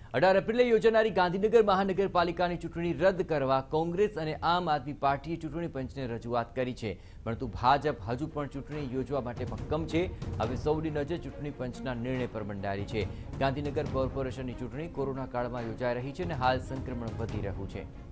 18 એપ્રિલે યોજાનારી ગાંધીનગર મહાનગરપાલિકાની ચૂંટણી રદ કરવા કોંગ્રેસ અને આમ આદમી પાર્ટીએ ચૂંટણી પંચને રજૂઆત કરી છે, પરંતુ ભાજપ હજુ પણ ચૂંટણી યોજવા માટે મક્કમ છે। હવે સૌની નજર ચૂંટણી પંચના નિર્ણય પર મંડારી છે। ગાંધીનગર કોર્પોરેશનની ચૂંટણી કોરોના કાળમાં યોજાઈ રહી છે અને હાલ સંક્રમણ વધી રહ્યું છે।